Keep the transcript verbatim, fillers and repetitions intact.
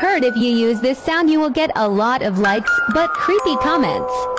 heard if you use this sound you will get a lot of likes, but creepy comments.